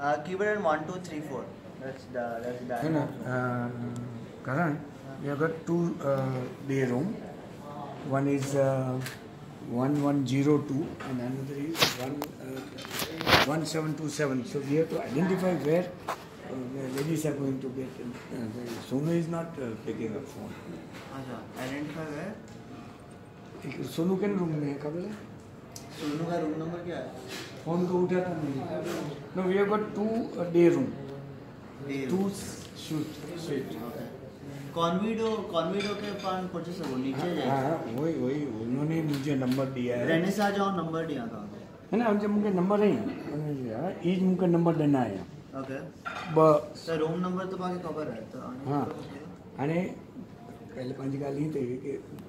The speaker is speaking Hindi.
Keyboard and 1, 2, 3, 4. That's the. No, Karan, we have got two day room. One is 1102 and another is 1727. So we have to identify where ladies are going to get. Sonu is not picking up phone. Identify where? Sonu के रूम में है कब है? सोनू का रूम नंबर क्या है? फोन तो उठाता नहीं. No, we have got two day room. Two suite. कॉन्विडो के पास पहुंचे सब नीचे जाए. हाँ वही उन्होंने मुझे नंबर दिया है. रहने से आ जाओ नंबर दिया था. है ना मुझे नंबर नहीं ईज मुझे नंबर देना है. ओके. सर रूम नंबर तो बाकी कवर है तो. हाँ आणि पहले पंहिंजी ॻाल्हि हीअ अथई की